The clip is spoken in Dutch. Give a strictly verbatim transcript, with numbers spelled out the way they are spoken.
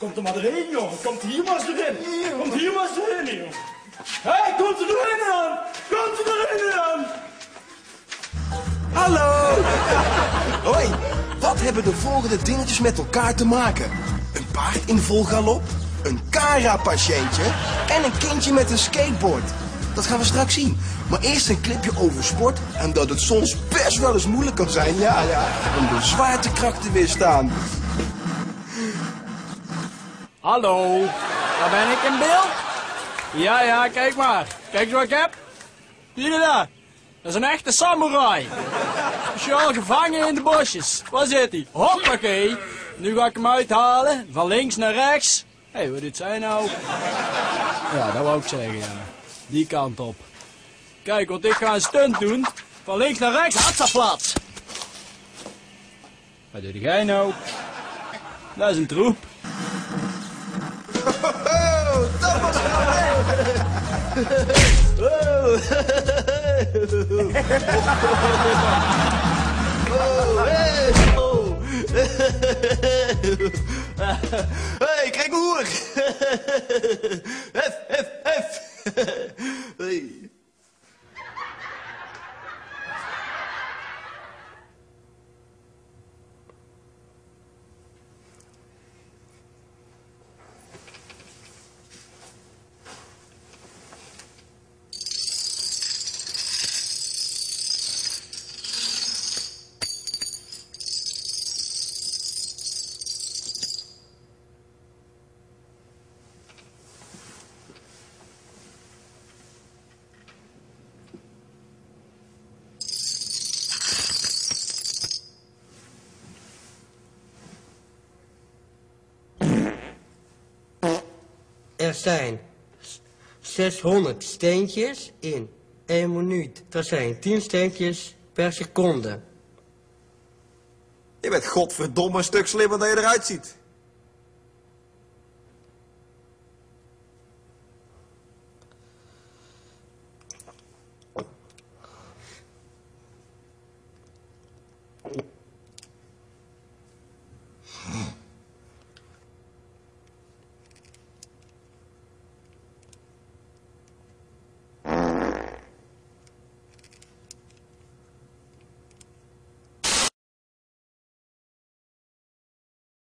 Komt er maar erin, jongen. Komt hier maar eens erin. Komt hier maar eens erin, jongen. Hé, hey, komt er erin aan. Komt er erin aan. Hallo! Hoi, wat hebben de volgende dingetjes met elkaar te maken? Een paard in vol galop, een Cara-patiëntje en een kindje met een skateboard. Dat gaan we straks zien. Maar eerst een clipje over sport en dat het soms best wel eens moeilijk kan zijn, ja, ja, om de zwaartekracht te weerstaan. Hallo, daar ben ik in beeld? Ja, ja, kijk maar. Kijk eens wat ik heb. Zie je dat? Dat is een echte samurai. Speciaal gevangen in de bosjes. Waar zit hij? Hoppakee. Nu ga ik hem uithalen. Van links naar rechts. Hé, hey, wat dit zijn nou? Ja, dat wou ik zeggen, ja. Die kant op. Kijk, want ik ga een stunt doen. Van links naar rechts. Hatsaplat. Wat doe jij nou? Dat is een troep. Oh, dat was wel leuk! Oh. Oh, hey. Oh. Hey, kijk hoer! Hef, hef, hef! Hey. Er zijn zeshonderd steentjes in één minuut. Er zijn tien steentjes per seconde. Je bent godverdomme een stuk slimmer dan je eruit ziet.